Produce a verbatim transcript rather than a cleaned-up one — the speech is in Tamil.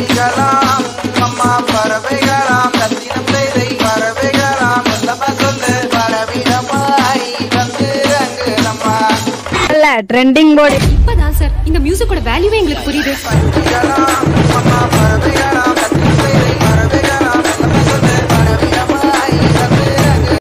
பறவைகளாம் அம்மா பறவைகளாம் தத்தினம் செய்தை பறவைகளாம் நம்ம சொல்லு பறவிடமாய் வந்து அங்கு நம்ம ட்ரெண்டிங் போர்டு இப்பதான் சார் இந்த மியூசிக்கோட வேல்யூவே எங்களுக்கு புரியுது.